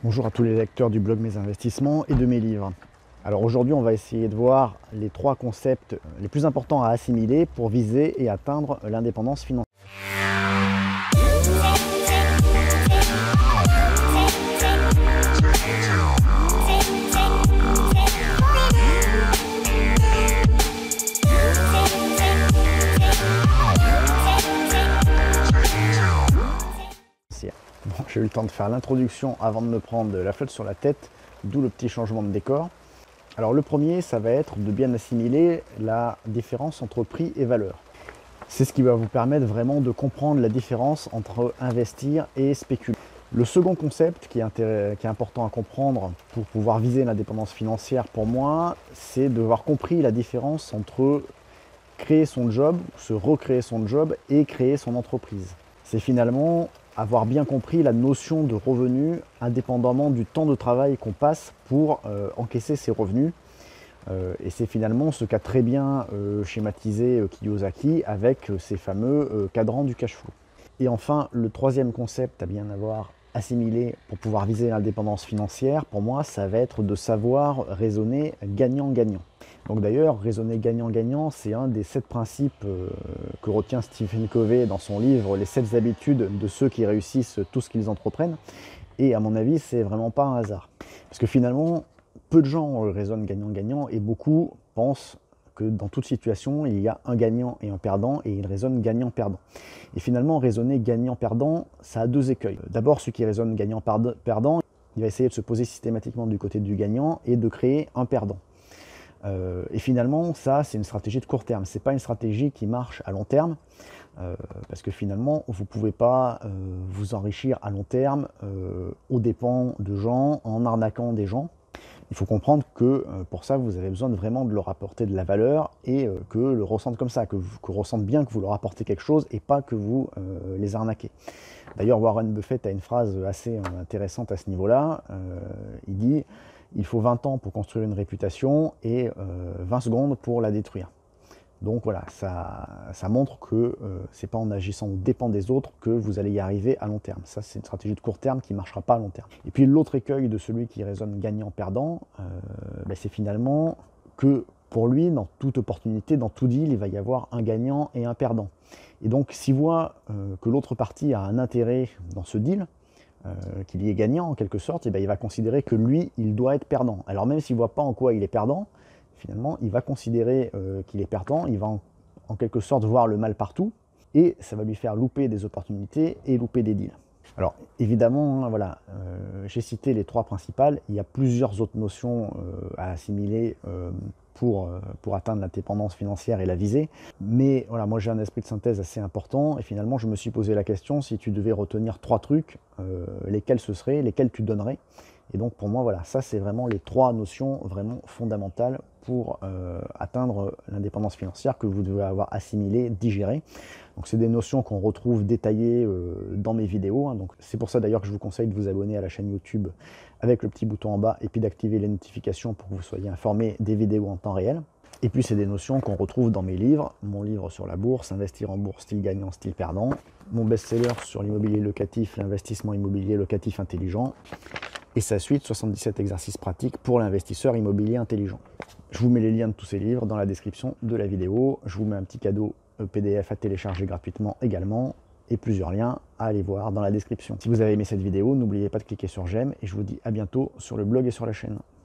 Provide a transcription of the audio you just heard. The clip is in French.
Bonjour à tous les lecteurs du blog Mes Investissements et de mes livres. Alors aujourd'hui, on va essayer de voir les 3 concepts les plus importants à assimiler pour viser et atteindre l'indépendance financière. Bon, j'ai eu le temps de faire l'introduction avant de me prendre la flotte sur la tête, d'où le petit changement de décor. Alors le premier, ça va être de bien assimiler la différence entre prix et valeur. C'est ce qui va vous permettre vraiment de comprendre la différence entre investir et spéculer. Le second concept qui est important à comprendre pour pouvoir viser l'indépendance financière pour moi, c'est d'avoir compris la différence entre créer son job, se recréer son job et créer son entreprise. C'est finalement avoir bien compris la notion de revenu indépendamment du temps de travail qu'on passe pour encaisser ces revenus. Et c'est finalement ce qu'a très bien schématisé Kiyosaki avec ces fameux cadrans du cash flow. Et enfin, le troisième concept à bien avoir assimilé pour pouvoir viser l'indépendance financière, pour moi, ça va être de savoir raisonner gagnant-gagnant. Donc d'ailleurs, raisonner gagnant-gagnant, c'est un des 7 principes que retient Stephen Covey dans son livre « Les 7 habitudes de ceux qui réussissent tout ce qu'ils entreprennent ». Et à mon avis, c'est vraiment pas un hasard. Parce que finalement, peu de gens raisonnent gagnant-gagnant et beaucoup pensent que dans toute situation, il y a un gagnant et un perdant et ils raisonnent gagnant-perdant. Et finalement, raisonner gagnant-perdant, ça a 2 écueils. D'abord, celui qui raisonne gagnant-perdant, il va essayer de se poser systématiquement du côté du gagnant et de créer un perdant. Et finalement, ça, c'est une stratégie de court terme. Ce n'est pas une stratégie qui marche à long terme, parce que finalement, vous ne pouvez pas vous enrichir à long terme aux dépens de gens, en arnaquant des gens. Il faut comprendre que pour ça, vous avez besoin vraiment de leur apporter de la valeur et que le ressentent comme ça, que ressentent bien que vous leur apportez quelque chose et pas que vous les arnaquez. D'ailleurs, Warren Buffett a une phrase assez intéressante à ce niveau-là. Il dit « Il faut 20 ans pour construire une réputation et 20 secondes pour la détruire ». Donc voilà, ça montre que ce n'est pas en agissant aux dépens des autres que vous allez y arriver à long terme. Ça, c'est une stratégie de court terme qui ne marchera pas à long terme. Et puis l'autre écueil de celui qui raisonne gagnant-perdant, c'est finalement que pour lui, dans toute opportunité, dans tout deal, il va y avoir un gagnant et un perdant. Et donc, s'il voit que l'autre partie a un intérêt dans ce deal, qu'il y est gagnant en quelque sorte, il va considérer que lui, il doit être perdant. Alors même s'il ne voit pas en quoi il est perdant, finalement, il va considérer qu'il est perdant, il va en quelque sorte voir le mal partout, et ça va lui faire louper des opportunités et louper des deals. Alors évidemment, voilà, j'ai cité les 3 principales, il y a plusieurs autres notions à assimiler pour atteindre l'indépendance financière et la viser, mais voilà, moi j'ai un esprit de synthèse assez important, et finalement je me suis posé la question, si tu devais retenir 3 trucs, lesquels ce seraient, lesquels tu donnerais. Et donc pour moi, voilà, ça c'est vraiment les 3 notions vraiment fondamentales pour atteindre l'indépendance financière que vous devez avoir assimilé, digéré. Donc c'est des notions qu'on retrouve détaillées dans mes vidéos. Hein. Donc c'est pour ça d'ailleurs que je vous conseille de vous abonner à la chaîne YouTube avec le petit bouton en bas et puis d'activer les notifications pour que vous soyez informé des vidéos en temps réel. Et puis c'est des notions qu'on retrouve dans mes livres, mon livre sur la bourse, Investir en bourse, style gagnant, style perdant, mon best-seller sur l'immobilier locatif, l'investissement immobilier locatif intelligent, et sa suite, 77 exercices pratiques pour l'investisseur immobilier intelligent. Je vous mets les liens de tous ces livres dans la description de la vidéo. Je vous mets un petit cadeau PDF à télécharger gratuitement également et plusieurs liens à aller voir dans la description. Si vous avez aimé cette vidéo, n'oubliez pas de cliquer sur j'aime et je vous dis à bientôt sur le blog et sur la chaîne.